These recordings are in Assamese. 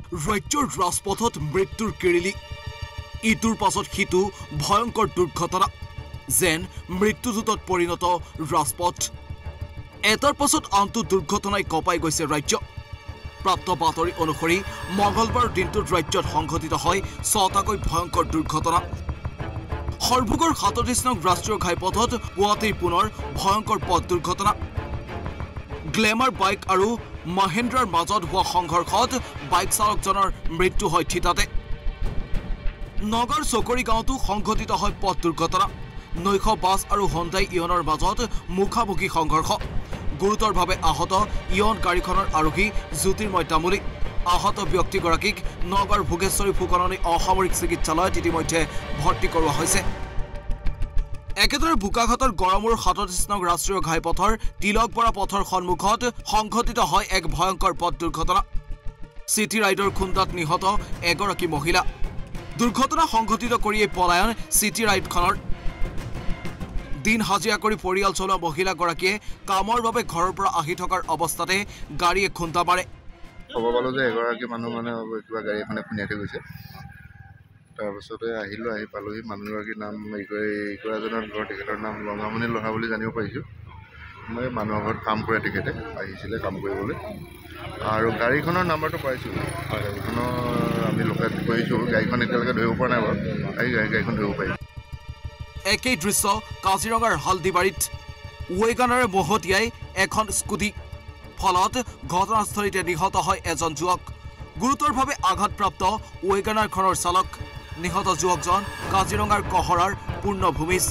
ৰাজ্যৰ ৰাজপথত মৃত্যুৰ কেৰিলি ইটোৰ পাছত সিটো ভয়ংকৰ দুৰ্ঘটনা যেন মৃত্যুদূতত পৰিণত ৰাজপথ এটাৰ পাছত আনটো দুৰ্ঘটনাই কঁপাই গৈছে ৰাজ্য প্ৰাপ্ত বাতৰি অনুসৰি মঙলবাৰ দিনটোত ৰাজ্যত সংঘটিত হয় ৬টাকৈ ভয়ংকৰ দুৰ্ঘটনা সৰ্বগড় ৩৭ নং ৰাষ্ট্ৰীয় ঘাইপথত পুৱাতেই পুনৰ ভয়ংকৰ পথ দুৰ্ঘটনা গ্লেমাৰ বাইক আৰু মহেন্দ্ৰাৰ মাজত হোৱা সংঘৰ্ষত বাইক চালকজনৰ মৃত্যু হয় থিতাতে নগৰ চকৰি গাঁৱতো সংঘটিত হয় পথ দুৰ্ঘটনা নৈশ বাছ আৰু হণ্ডাই ইয়নৰ মাজত মুখামুখি সংঘৰ্ষ গুৰুতৰভাৱে আহত ইয়ন গাড়ীখনৰ আৰোহী জ্যোতিৰ্ময় তামুলী আহত ব্যক্তিগৰাকীক নগৰ ভোগেশ্বৰী ফুকননী অসামৰিক চিকিৎসালয়ত ইতিমধ্যে ভৰ্তি কৰোৱা হৈছে একেদৰে বোকাঘাটৰ গড়মূৰ ৩৭ নং ৰাষ্ট্ৰীয় ঘাইপথৰ তিলকবৰা পথৰ সন্মুখত সংঘটিত হয় এক ভয়ংকৰ পথ দুৰ্ঘটনা চিটি ৰাইডৰ খুন্দাত নিহত এগৰাকী মহিলা দুৰ্ঘটনা সংঘটিত কৰিয়ে পলায়ন চিটি ৰাইডখনৰ দিন হাজিৰা কৰি পৰিয়াল চলোৱা মহিলাগৰাকীয়ে কামৰ বাবে ঘৰৰ পৰা আহি থকাৰ অৱস্থাতে গাড়ীয়ে খুন্দা মাৰে খবৰ পালোঁ যে এগৰাকী মানুহ মানে কিবা গাড়ী এখনে খুন্দিয়াই থৈ গৈছে তাৰপিছতে আহিলোঁ আহি পালোহি মানুহগৰাকীৰ নাম ইগৰাজনৰ ঘৰ তেখেতৰ নাম ৰঙামণি লোহা বুলি জানিব পাৰিছোঁ মই মানুহৰ ঘৰত কাম কৰে তেখেতে আহিছিলে কাম কৰিবলৈ আৰু গাড়ীখনৰ নাম্বাৰটো পাইছোঁ গাড়ীখনৰ আমি লোকেট কৰিছোঁ গাড়ীখন এতিয়ালৈকে ধৰিব পৰা নাই বাৰু গাড়ীখন ধৰিব পাৰিম একেই দৃশ্য কাজিৰঙাৰ হালদিবাৰীত ৱেগানাৰে মহতিয়াই এখন স্কুটি ফলত ঘটনাস্থলীতে নিহত হয় এজন যুৱক গুৰুতৰভাৱে আঘাতপ্ৰাপ্ত ৱেগানাৰখনৰ চালক নিহত যুৱকজন কাজিৰঙাৰ কহৰাৰ পূৰ্ণভূমিজ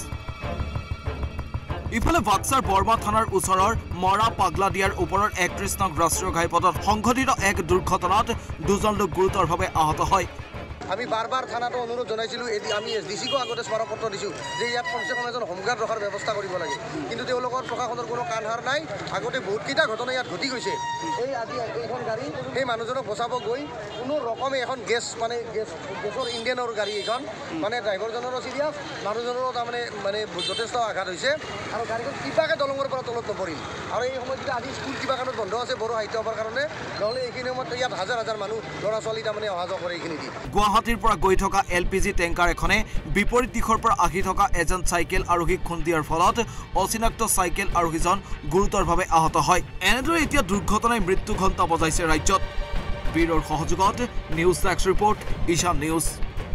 ইফালে বাক্সাৰ বৰ্মা থানাৰ ওচৰৰ মৰা পাগলা দিয়াৰ ওপৰৰ ৩১ নং ৰাষ্ট্ৰীয় ঘাইপথত সংঘটিত এক দুৰ্ঘটনাত দুজন লোক গুৰুতৰভাৱে আহত হয় আমি বাৰ থানাটো অনুৰোধ জনাইছিলোঁ আমি এছডিচিকো আগতে স্মাৰকপত্ৰ দিছোঁ যে ইয়াত কমচে কম এজন হোমগাৰ্ড ৰখাৰ ব্যৱস্থা কৰিব লাগে কিন্তু তেওঁলোকৰ প্ৰশাসনৰ কোনো কাণসাৰ নাই আগতে বহুতকেইটা ঘটনা ইয়াত ঘটি গৈছে এই আজি এইখন গাড়ী সেই মানুহজনক বচাব গৈ কোনো ৰকমে এখন গেছৰ ইণ্ডিয়ানৰ গাড়ী এইখন মানে ড্ৰাইভাৰজনৰো চিৰিয়াছ মানুহজনৰো তাৰমানে যথেষ্ট আঘাত হৈছে আৰু গাড়ীখন কিবাকৈ দলঙৰ পৰা তলত নপৰিল আৰু এই সময়ত আজি স্কুল কিবা কাৰণত বন্ধ আছে বড়ো সাহিত্য সভাৰ কাৰণে নহ'লে এইখিনি সময়ত ইয়াত হাজাৰ হাজাৰ মানুহ ল'ৰা ছোৱালী তাৰমানে অহা যোৱা কৰে এইখিনি দি গুৱাহাটীৰ পৰা গৈ থকা এলপিজি টেংকাৰ এখনে বিপৰীত দিশৰ পৰা আহি থকা এজন চাইকেল আৰোহীক খুন্দিয়াৰ ফলত অচিনাক্ত চাইকেল আৰোহীজন গুৰুতৰভাৱে আহত হয় এনেদৰে এতিয়া দুৰ্ঘটনাই মৃত্যু ঘণ্টা বজাইছে ৰাজ্যত ব্যুৰোৰ সহযোগত news desk report Ishan news